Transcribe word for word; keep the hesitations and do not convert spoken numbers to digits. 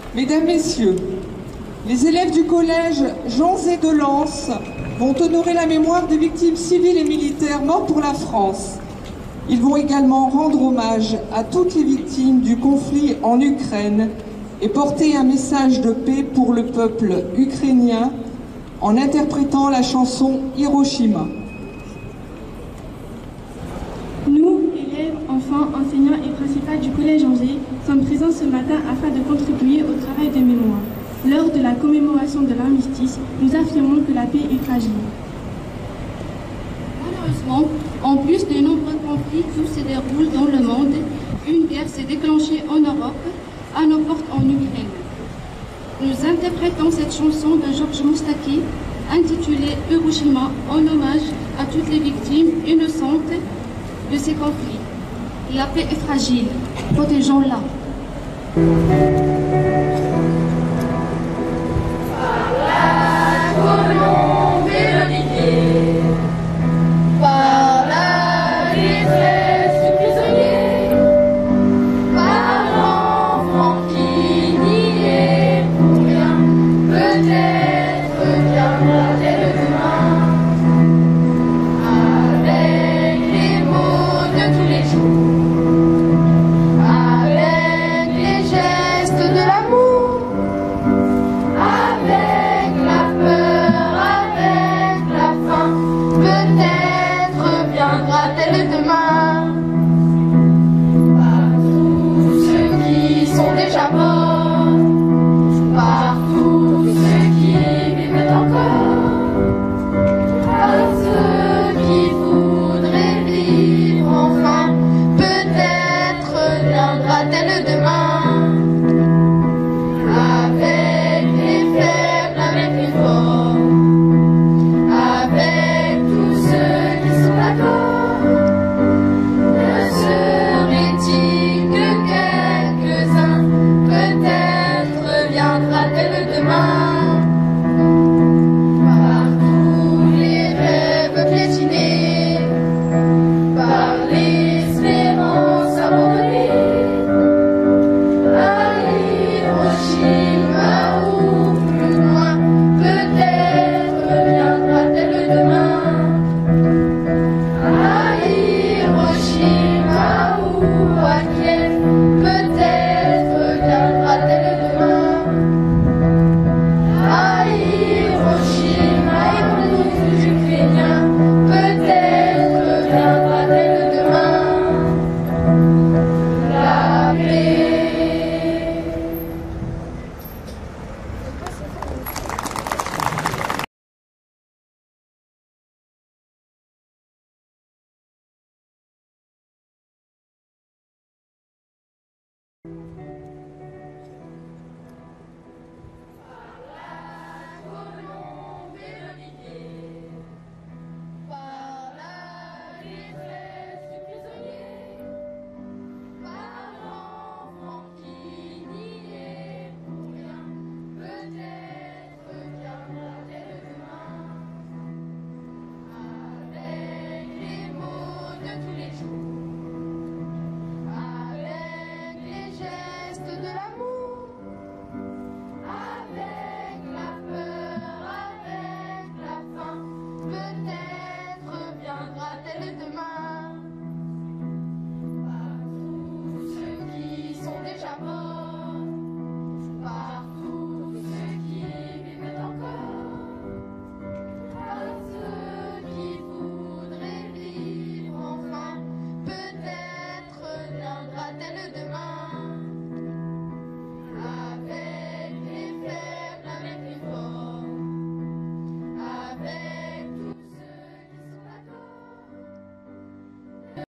Mesdames, Messieurs, les élèves du collège Jean Zé de Lens vont honorer la mémoire des victimes civiles et militaires mortes pour la France. Ils vont également rendre hommage à toutes les victimes du conflit en Ukraine et porter un message de paix pour le peuple ukrainien en interprétant la chanson Hiroshima. Nous, élèves, enfants, enseignants et principaux du collège Angers, sommes présents ce matin afin de contribuer au travail de mémoire. Lors de la commémoration de l'armistice, nous affirmons que la paix est fragile. Malheureusement, en plus de nombreux conflits qui se déroulent dans le monde, une guerre s'est déclenchée en Europe, à nos portes en Ukraine. Nous interprétons cette chanson de Georges Moustaki, intitulée Hiroshima, en hommage à toutes les victimes innocentes de ces conflits. La paix est fragile, protégeons-la.